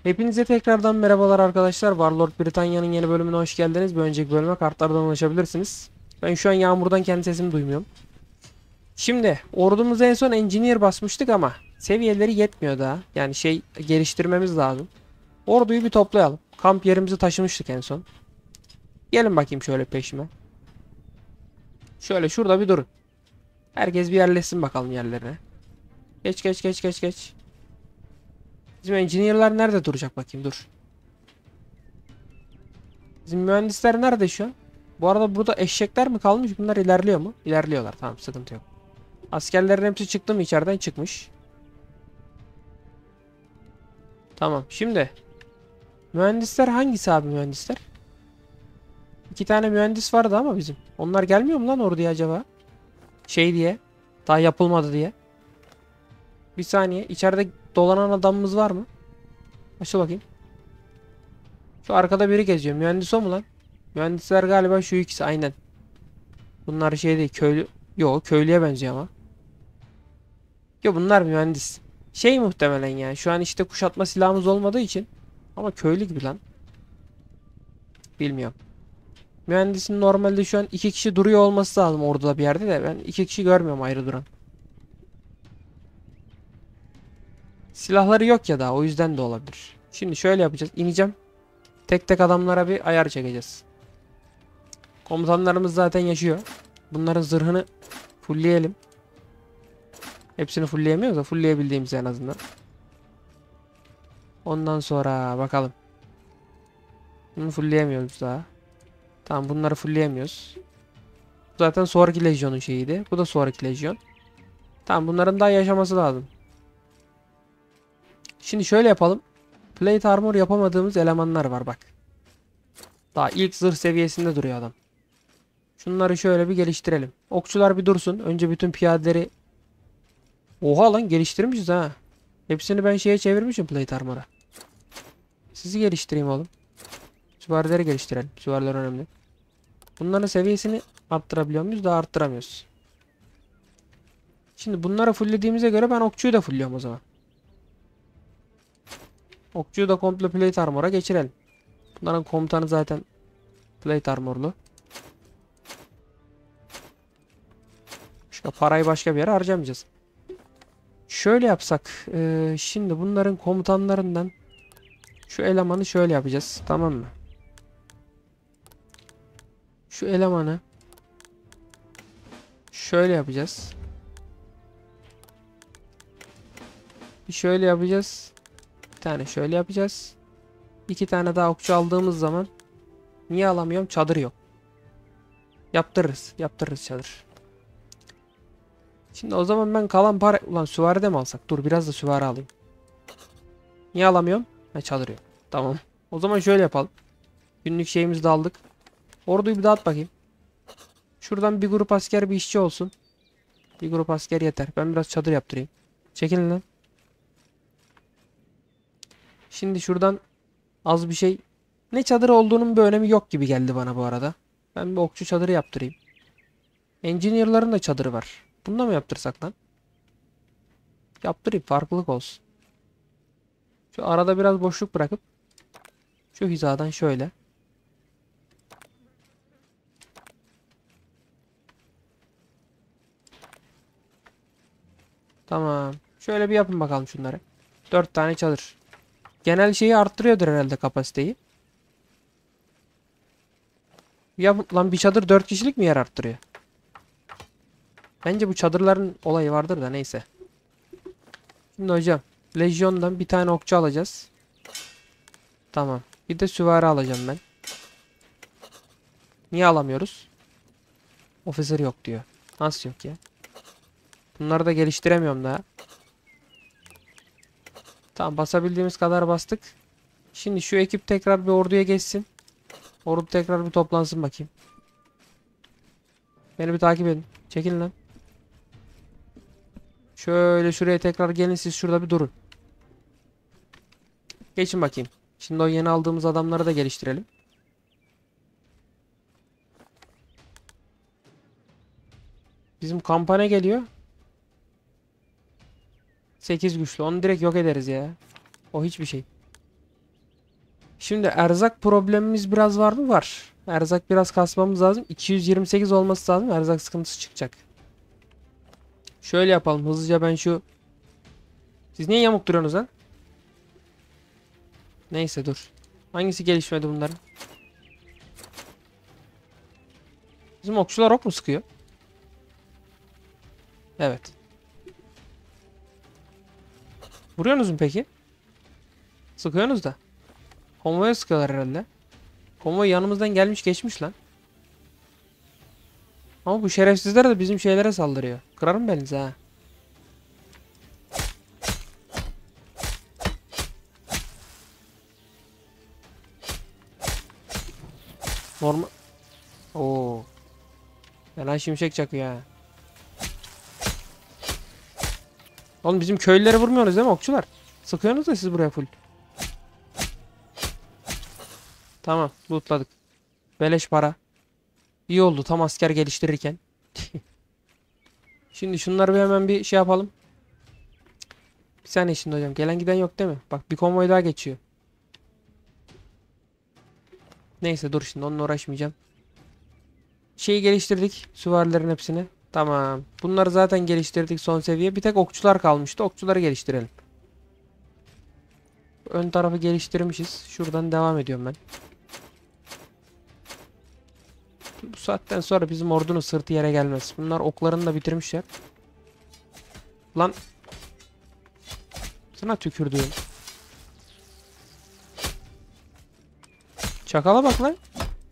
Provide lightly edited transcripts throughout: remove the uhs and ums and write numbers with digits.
Hepinize tekrardan merhabalar arkadaşlar. Warlord Britanya'nın yeni bölümüne hoş geldiniz. Bir önceki bölüme kartlardan ulaşabilirsiniz. Ben şu an yağmurdan kendi sesimi duymuyorum. Şimdi ordumuza en son Engineer basmıştık ama seviyeleri yetmiyor daha. Yani geliştirmemiz lazım. Orduyu bir toplayalım. Kamp yerimizi taşımıştık en son. Gelin bakayım şöyle peşime. Şöyle şurada bir durun. Herkes bir yerleşsin bakalım yerlerine. Geç. Bizim engineer'lar nerede duracak bakayım, dur. Bizim mühendisler nerede şu an? Bu arada burada eşekler mi kalmış? Bunlar ilerliyor mu? İlerliyorlar. Tamam, sıkıntı yok. Askerlerin hepsi çıktı mı içeriden? Çıkmış. Tamam. Şimdi mühendisler hangisi abi, mühendisler? İki tane mühendis vardı ama bizim. Onlar gelmiyor mu lan orduya acaba? Şey diye. Daha yapılmadı diye. Bir saniye. İçeride dolanan adamımız var mı? Açıl bakayım. Şu arkada biri geziyor. Mühendis o mu lan? Mühendisler galiba şu ikisi. Aynen. Bunlar şey değil. Köylü. Yo, köylüye benziyor ama. Yo, bunlar mühendis. Şey muhtemelen yani. Şu an işte kuşatma silahımız olmadığı için. Ama köylü gibi lan. Bilmiyorum. Mühendisin normalde şu an iki kişi duruyor olması lazım orada bir yerde de. Ben iki kişi görmüyorum ayrı duran. Silahları yok ya da o yüzden de olabilir. Şimdi şöyle yapacağız. İneceğim. Tek tek adamlara bir ayar çekeceğiz. Komutanlarımız zaten yaşıyor. Bunların zırhını fullleyelim. Hepsini fullleyemiyoruz da fullleyebildiğimiz en azından. Ondan sonra bakalım. Bunu fullleyemiyoruz daha. Tamam, bunları fullleyemiyoruz. Zaten sonraki lejyonun şeyiydi. Bu da sonraki lejyon. Tamam, bunların daha yaşaması lazım. Şimdi şöyle yapalım. Plate armor yapamadığımız elemanlar var bak. Daha ilk zırh seviyesinde duruyor adam. Şunları şöyle bir geliştirelim. Okçular bir dursun. Önce bütün piyadeleri... Oha lan, geliştirmişiz ha. Hepsini ben şeye çevirmişim, plate armor'a. Sizi geliştireyim oğlum. Süvarileri geliştirelim. Süvariler önemli. Bunların seviyesini arttırabiliyor muyuz? Daha arttıramıyoruz. Şimdi bunları fulllediğimize göre ben okçuyu da fullliyorum o zaman. Okçuyu da komple plate armor'a geçirelim. Bunların komutanı zaten plate armorlu. İşte parayı başka bir yere harcamayacağız. Şöyle yapsak. Şimdi bunların komutanlarından şu elemanı şöyle yapacağız. Tamam mı? Şu elemanı şöyle yapacağız. Bir şöyle yapacağız. Bir tane şöyle yapacağız. İki tane daha okçu aldığımız zaman niye alamıyorum? Çadır yok. Yaptırırız. Yaptırırız çadır. Şimdi o zaman ben kalan para... Ulan süvari de mi alsak? Dur, biraz da süvari alayım. Niye alamıyorum? Ha, çadır yok. Tamam. O zaman şöyle yapalım. Günlük şeyimizi de aldık. Orduyu bir dağıt bakayım. Şuradan bir grup asker, bir işçi olsun. Bir grup asker yeter. Ben biraz çadır yaptırayım. Çekilin lan. Şimdi şuradan az bir şey... Ne çadır olduğunun bir önemi yok gibi geldi bana bu arada. Ben bir okçu çadırı yaptırayım. Engineer'ların da çadırı var. Bunu da mı yaptırsak lan? Yaptırayım, farklılık olsun. Şu arada biraz boşluk bırakıp şu hizadan şöyle. Tamam. Şöyle bir yapın bakalım şunları. 4 tane çadır. Genel şeyi arttırıyordur herhalde, kapasiteyi. Yap lan, bir çadır 4 kişilik mi yer arttırıyor? Bence bu çadırların olayı vardır da neyse. Şimdi hocam, Lejyon'dan bir tane okçu alacağız. Tamam. Bir de süvari alacağım ben. Niye alamıyoruz? Officer yok diyor. Nasıl yok ya? Bunları da geliştiremiyorum daha. Tamam, basabildiğimiz kadar bastık. Şimdi şu ekip tekrar bir orduya geçsin. Ordu tekrar bir toplansın bakayım. Beni bir takip edin. Çekilin lan. Şöyle şuraya tekrar gelin, siz şurada bir durun. Geçin bakayım. Şimdi o yeni aldığımız adamları da geliştirelim. Bizim kampanya geliyor. 8 güçlü. Onu direkt yok ederiz ya. O hiçbir şey. Şimdi erzak problemimiz biraz var mı? Var. Erzak biraz kasmamız lazım. 228 olması lazım. Erzak sıkıntısı çıkacak. Şöyle yapalım. Hızlıca ben şu... Siz niye yamuk duruyorsunuz lan? Neyse dur. Hangisi gelişmedi bunların? Bizim okçular ok mu sıkıyor? Evet. Vuruyorsunuz mu peki? Sıkıyorsunuz da. Konvoya sıkıyorlar herhalde. Konvoy yanımızdan gelmiş geçmiş lan. Ama bu şerefsizler de bizim şeylere saldırıyor. Kırarım belinizi ha. Normal. Oo. Fena şimşek çakıyor ha. Oğlum bizim köylüleri vurmuyorsunuz değil mi okçular? Sıkıyorsunuz da siz buraya full. Tamam, lootladık. Beleş para. İyi oldu tam asker geliştirirken. Şimdi şunları bir hemen bir şey yapalım. Bir saniye şimdi hocam. Gelen giden yok değil mi? Bak bir konvoy daha geçiyor. Neyse dur şimdi onunla uğraşmayacağım. Şeyi geliştirdik. Süvarilerin hepsini. Tamam. Bunları zaten geliştirdik son seviye. Bir tek okçular kalmıştı. Okçuları geliştirelim. Ön tarafı geliştirmişiz. Şuradan devam ediyorum ben. Bu saatten sonra bizim ordunun sırtı yere gelmez. Bunlar oklarını da bitirmişler. Lan. Sana tükürdüğüm. Çakala bak lan.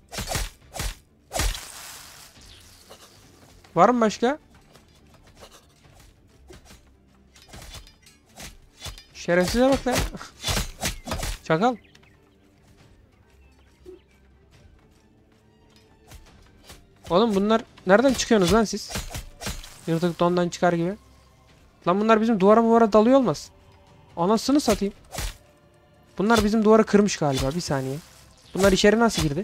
Var mı başka? Şerefsize bak lan. Çakal. Oğlum bunlar nereden çıkıyorsunuz lan siz? Yırtık dondan çıkar gibi. Lan bunlar bizim duvara dalıyor olmaz. Anasını satayım. Bunlar bizim duvarı kırmış galiba. Bir saniye. Bunlar içeri nasıl girdi?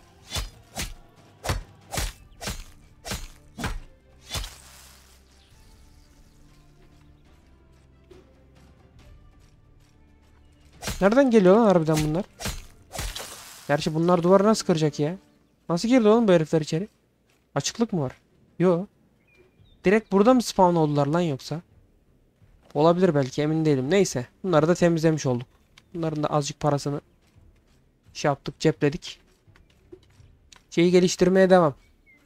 Nereden geliyor lan harbiden bunlar? Gerçi bunlar duvarı nasıl kıracak ya? Nasıl girdi oğlum bu herifler içeri? Açıklık mı var? Yo. Direkt burada mı spawn oldular lan yoksa? Olabilir belki emin değilim. Neyse. Bunları da temizlemiş olduk. Bunların da azıcık parasını şey yaptık cepledik. Şeyi geliştirmeye devam.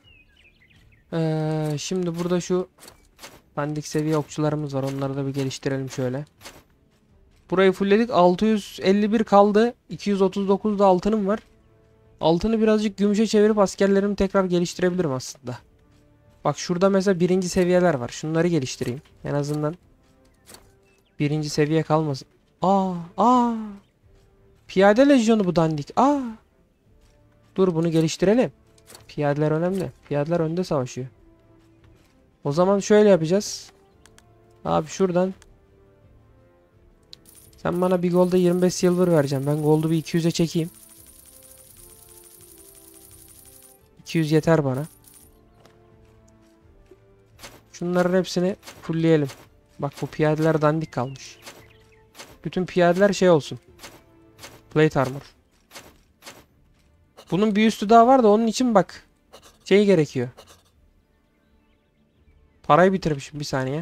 Şimdi burada şu dandik seviye okçularımız var. Onları da bir geliştirelim şöyle. Burayı fullledik. 651 kaldı. 239 da altınım var. Altını birazcık gümüşe çevirip askerlerimi tekrar geliştirebilirim aslında. Bak şurada mesela birinci seviyeler var. Şunları geliştireyim. En azından birinci seviye kalmasın. Aa. Piyade lejyonu bu dandik. Dur bunu geliştirelim. Piyadeler önemli. Piyadeler önde savaşıyor. O zaman şöyle yapacağız. Abi şuradan. Sen bana bir golda 25 silver vereceksin. Ben goldu bir 200'e çekeyim. 200 yeter bana. Şunların hepsini fullleyelim. Bak bu piyadeler dandik kalmış. Bütün piyadeler şey olsun. Plate armor. Bunun bir üstü daha var da onun için bak. Şey gerekiyor. Parayı bitirmişim bir saniye.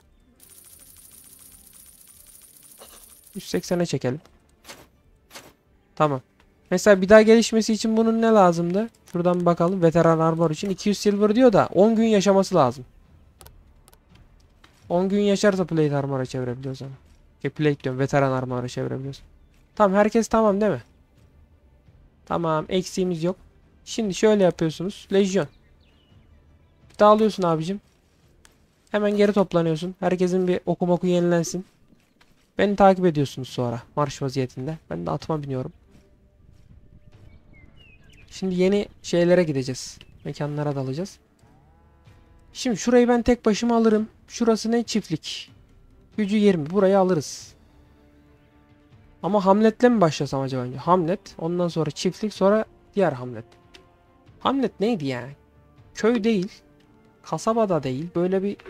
180'e çekelim. Tamam. Mesela bir daha gelişmesi için bunun ne lazımdı? Şuradan bakalım. Veteran armor için 200 silver diyor da 10 gün yaşaması lazım. 10 gün yaşarsa plate armor'a çevirebiliyoruz ama. Plate diyorum. Veteran armor'a çevirebiliyoruz. Tamam herkes tamam değil mi? Tamam eksiğimiz yok. Şimdi şöyle yapıyorsunuz. Lejyon. Dağılıyorsun abicim. Hemen geri toplanıyorsun. Herkesin bir oku yenilensin. Beni takip ediyorsunuz sonra. Marş vaziyetinde. Ben de atıma biniyorum. Şimdi yeni şeylere gideceğiz. Mekanlara dalacağız. Şimdi şurayı ben tek başıma alırım. Şurası ne? Çiftlik. Gücü 20. Burayı alırız. Ama Hamlet'le mi başlasam acaba önce? Hamlet. Ondan sonra çiftlik. Sonra diğer Hamlet. Hamlet neydi yani? Köy değil. Kasabada değil. Böyle bir...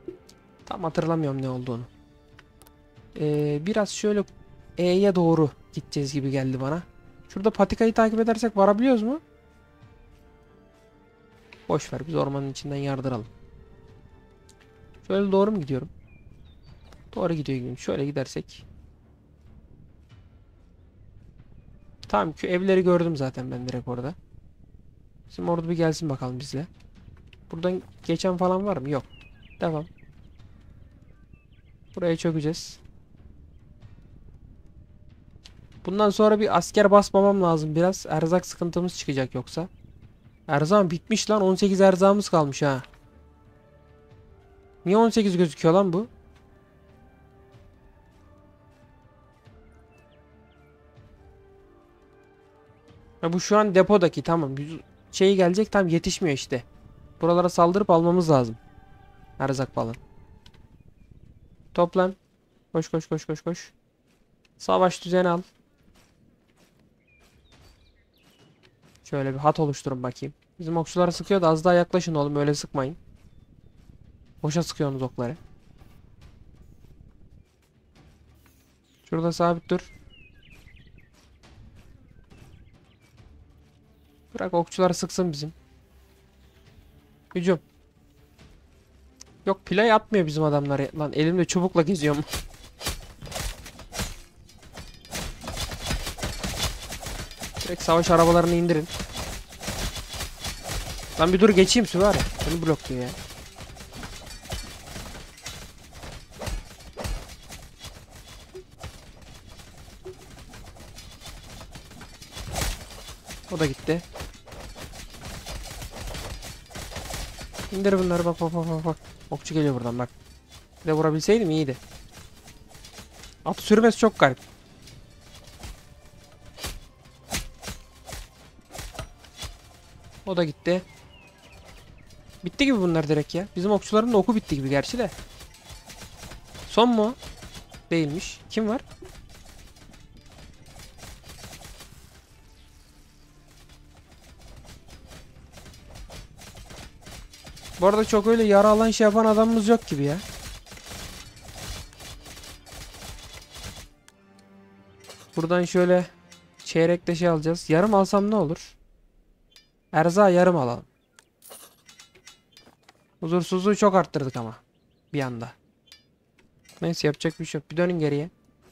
Tam hatırlamıyorum ne olduğunu. Biraz şöyle E'ye doğru gideceğiz gibi geldi bana. Şurada patikayı takip edersek varabiliyoruz mu? Boş ver, biz ormanın içinden yardıralım. Şöyle doğru mu gidiyorum? Doğru gidiyor gibi. Şöyle gidersek. Tamam, şu evleri gördüm zaten ben direkt orada. Bizim orada bir gelsin bakalım bizle. Buradan geçen falan var mı? Yok. Devam. Buraya çökeceğiz. Bundan sonra bir asker basmamam lazım biraz. Erzak sıkıntımız çıkacak yoksa. Erzağım bitmiş lan. 18 erzağımız kalmış ha. Niye 18 gözüküyor lan bu? Ha, bu şu an depodaki, tamam. Şey gelecek, tam yetişmiyor işte. Buralara saldırıp almamız lazım. Erzak falan. Toplan. Koş koş koş koş koş. Savaş düzeni al. Şöyle bir hat oluşturun bakayım. Bizim okçulara sıkıyor da az daha yaklaşın oğlum, öyle sıkmayın. Boşa sıkıyorsunuz okları. Şurada sabit dur. Bırak okçular sıksın bizim. Hücum. Yok, play atmıyor bizim adamlar ya. Lan elimde çubukla geziyorum. Direkt savaş arabalarını indirin. Lan bir dur geçeyim süvari. Beni blokluyor ya. O da gitti. İndir bunları, bak bak bak bak bak. Okçu geliyor buradan bak. Bir de vurabilseydim iyiydi. At sürmesi çok garip. O da gitti. Bitti gibi bunlar direkt ya. Bizim okçuların da oku bitti gibi gerçi de. Son mu? Değilmiş. Kim var? Bu arada çok öyle yara alan şey yapan adamımız yok gibi ya. Buradan şöyle çeyrekte şey alacağız. Yarım alsam ne olur? Erzağı yarım alalım. Huzursuzluğu çok arttırdık ama. Bir anda. Neyse, yapacak bir şey yok. Bir dönün geriye.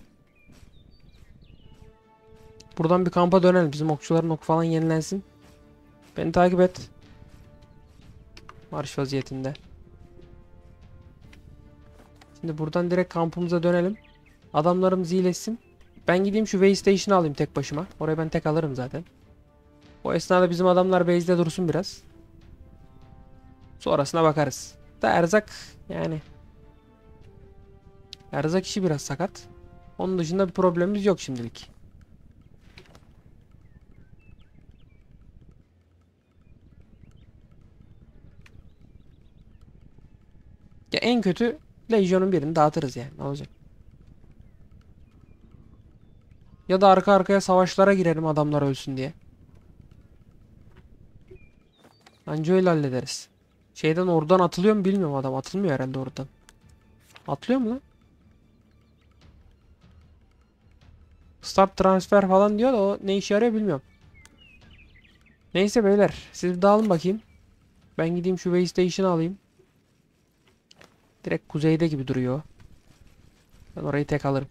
Buradan bir kampa dönelim. Bizim okçuların oku falan yenilensin. Beni takip et. Marş vaziyetinde. Şimdi buradan direkt kampımıza dönelim. Adamlarımız iyileşsin. Ben gideyim şu way station'ı alayım tek başıma. Orayı ben tek alırım zaten. O esnada bizim adamlar base'de dursun biraz. Sonrasına bakarız. Da erzak yani. Erzak işi biraz sakat. Onun dışında bir problemimiz yok şimdilik. Ya en kötü Legion'un birini dağıtırız yani. Ne olacak? Ya da arka arkaya savaşlara girelim adamlar ölsün diye. Anca öyle hallederiz. Şeyden oradan atılıyor mu bilmiyorum adam. Atılmıyor herhalde oradan. Atlıyor mu lan? Start transfer falan diyor da o ne işe yarıyor bilmiyorum. Neyse beyler, siz bir dağılın bakayım. Ben gideyim şu base station'ı alayım. Direkt kuzeyde gibi duruyor. Ben orayı tek alırım.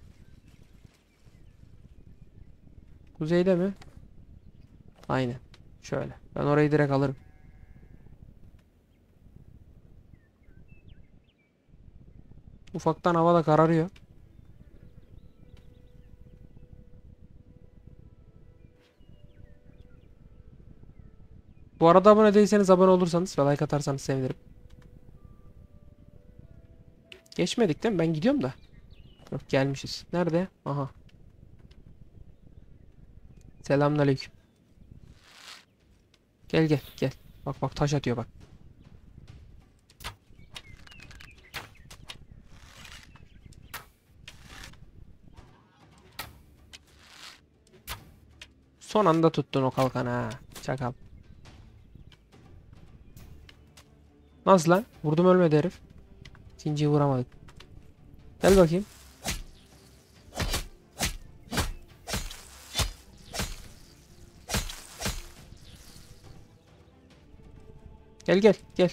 Kuzeyde mi? Aynen. Şöyle. Ben orayı direkt alırım. Ufaktan hava da kararıyor. Bu arada abone değilseniz abone olursanız ve like atarsanız sevinirim. Geçmedik değil mi? Ben gidiyorum da. Yok, gelmişiz. Nerede? Aha. Selamünaleyküm. Gel gel gel. Bak bak, taş atıyor bak. Son anda tuttun o kalkanı ha. Çakal. Nasıl lan? Vurdum, ölmedi herif. İkinciyi vuramadık. Gel bakayım. Gel gel gel.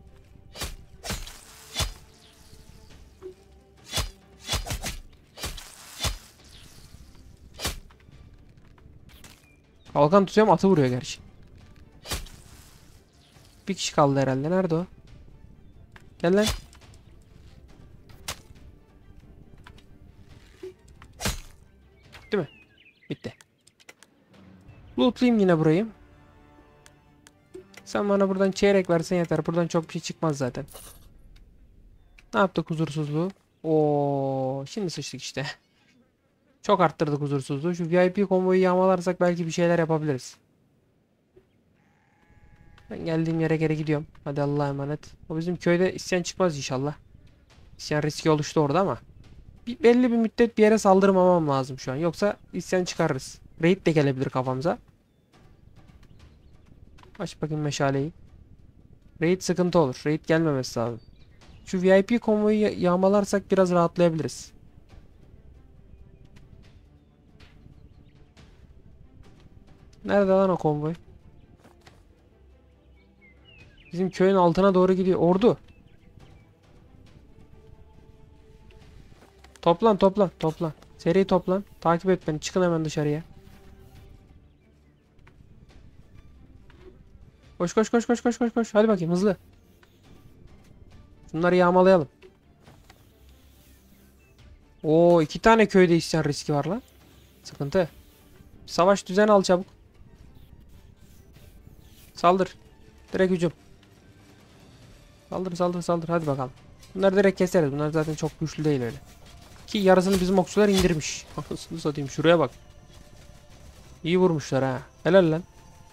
Kalkan tutuyorum, atı vuruyor gerçi. Bir kişi kaldı herhalde. Nerede o? Gel lan. Bitti mi? Bitti. Lootlayayım yine burayı. Sen bana buradan çeyrek versen yeter. Buradan çok bir şey çıkmaz zaten. Ne yaptık huzursuzluğu? Oo, şimdi sıçtık işte. Çok arttırdık huzursuzluğu. Şu VIP konvoyu yağmalarsak belki bir şeyler yapabiliriz. Ben geldiğim yere geri gidiyorum. Hadi Allah'a emanet. O bizim köyde isyan çıkmaz inşallah. İsyan riski oluştu orada ama. Belli bir müddet bir yere saldırmamam lazım şu an. Yoksa isyan çıkarırız. Raid de gelebilir kafamıza. Aç bakayım meşaleyi. Raid sıkıntı olur. Raid gelmemesi lazım. Şu VIP konvoyu yağmalarsak biraz rahatlayabiliriz. Nerede lan o konvoy? Bizim köyün altına doğru gidiyor. Ordu. Toplan toplan toplan. Seri toplan. Takip et beni. Çıkın hemen dışarıya. Koş koş koş koş koş koş koş. Hadi bakayım hızlı. Bunları yağmalayalım. Oo, 2 tane köyde isyan riski var lan. Sıkıntı. Savaş düzen al çabuk. Saldır. Direkt hücum. Saldır saldır saldır. Hadi bakalım. Bunları direkt keseriz. Bunlar zaten çok güçlü değil öyle. Ki yarısını bizim okçular indirmiş. Anasını satayım. Şuraya bak. İyi vurmuşlar ha. Helal lan.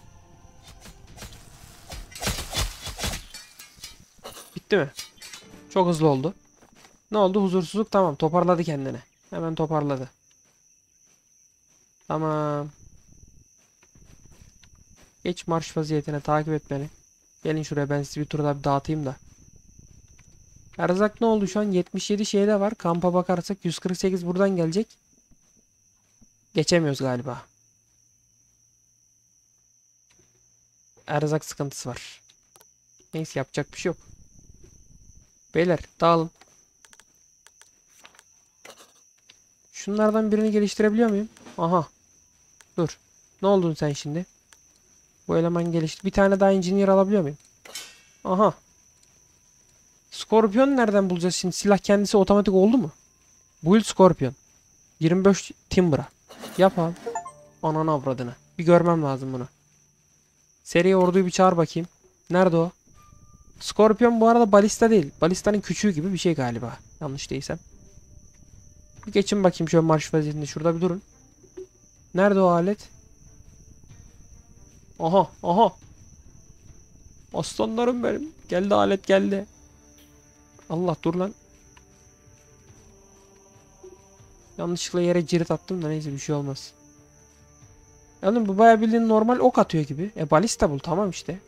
Bitti mi? Çok hızlı oldu. Ne oldu? Huzursuzluk tamam. Toparladı kendini. Hemen toparladı. Tamam. Geç marş vaziyetine. Takip et beni. Gelin şuraya, ben sizi bir tur daha bir dağıtayım da. Erzak ne oldu şu an? 77 şeyde var. Kampa bakarsak 148 buradan gelecek. Geçemiyoruz galiba. Erzak sıkıntısı var. Neyse, yapacak bir şey yok. Beyler dağılın. Şunlardan birini geliştirebiliyor muyum? Aha. Dur. Ne oldun sen şimdi? Bu eleman gelişti. Bir tane daha engineer alabiliyor muyum? Aha. Scorpion nereden bulacağız şimdi? Silah kendisi otomatik oldu mu? Build Scorpion. 25 Timber'a. Yap abi. Ananı avradını. Bir görmem lazım bunu. Seri orduyu bir çağır bakayım. Nerede o? Scorpion bu arada balista değil. Balistanın küçüğü gibi bir şey galiba. Yanlış değilsem. Bir geçin bakayım şöyle marş vaziyetinde. Şurada bir durun. Nerede o alet? Aha aha. Aslanlarım benim. Geldi alet geldi. Allah dur lan. Yanlışlıkla yere cirit attım da neyse, bir şey olmaz. Yani bu bayağı bildiğin normal ok atıyor gibi. Balista bul tamam işte.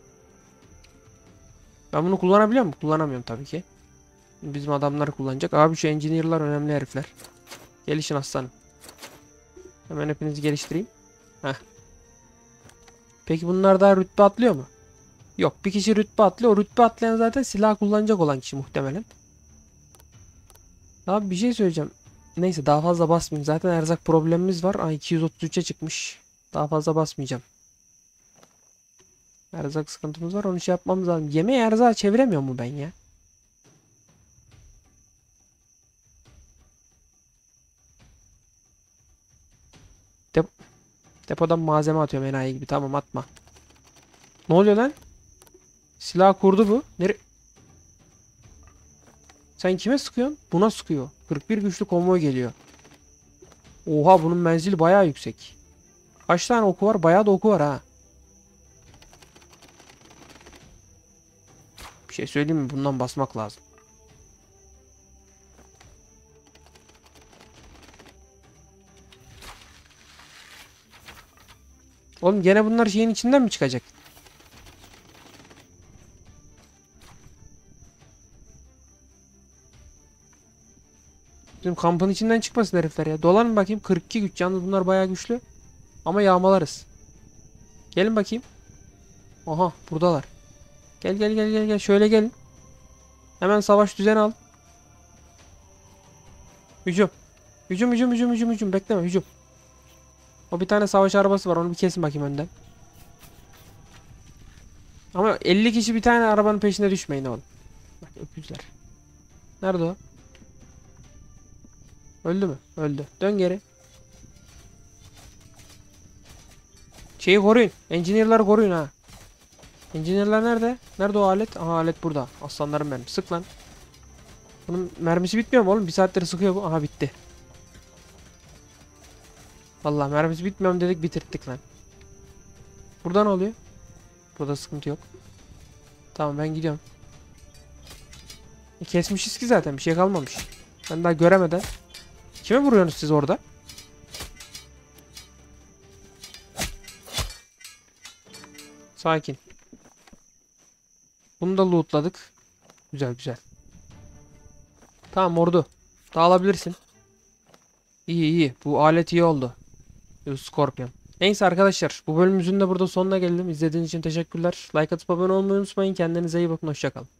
Ben bunu kullanabiliyor muyum? Kullanamıyorum tabii ki. Bizim adamlar kullanacak. Abi şu engineer'lar önemli herifler. Gelişin aslanım. Hemen hepinizi geliştireyim. Heh. Peki bunlar daha rütbe atlıyor mu? Yok, bir kişi rütbe atlıyor. O rütbe atlayan zaten silah kullanacak olan kişi muhtemelen. Abi bir şey söyleyeceğim. Neyse, daha fazla basmayayım. Zaten erzak problemimiz var. Ay 233'e çıkmış. Daha fazla basmayacağım. Erzak sıkıntımız var. Onu şey yapmamız lazım. Yemeği erzağa çeviremiyor mu ben ya? Dep Depodan malzeme atıyorum enayi gibi. Tamam, atma. Ne oluyor lan? Silah kurdu bu. Sen kime sıkıyorsun? Buna sıkıyor. 41 güçlü konvoy geliyor. Oha, bunun menzili bayağı yüksek. Kaç tane oku var? Bayağı da oku var ha. Bir şey söyleyeyim mi? Bundan basmak lazım. Oğlum gene bunlar şeyin içinden mi çıkacak? Bizim kampın içinden çıkmasın herifler ya. Dolanın bakayım. 42 güç. Yalnız bunlar bayağı güçlü. Ama yağmalarız. Gelin bakayım. Aha, buradalar. Gel gel gel gel gel. Şöyle gelin. Hemen savaş düzeni al. Hücum. Hücum hücum hücum hücum hücum. Bekleme hücum. O bir tane savaş arabası var. Onu bir kesin bakayım önden. Ama 50 kişi bir tane arabanın peşine düşmeyin oğlum. Bak öküzler. Nerede o? Öldü mü? Öldü. Dön geri. Şeyi koruyun. Engineer'ları koruyun ha. Engineer'lar nerede? Nerede o alet? Aha alet burada. Aslanlarım benim. Sık lan. Bunun mermisi bitmiyor mu oğlum? Bir saattir sıkıyor bu. Aha bitti. Vallahi mermisi bitmiyor mu dedik bitirttik lan. Burada ne oluyor? Burada sıkıntı yok. Tamam ben gidiyorum. Kesmişiz ki zaten bir şey kalmamış. Ben daha göremeden. Kime vuruyorsunuz siz orada? Sakin. Bunu da lootladık. Güzel güzel. Tamam ordu. Dağılabilirsin. İyi iyi. Bu alet iyi oldu. Scorpion. Neyse arkadaşlar. Bu bölümümüzün de burada sonuna geldim. İzlediğiniz için teşekkürler. Like atıp abone olmayı unutmayın. Kendinize iyi bakın. Hoşça kalın.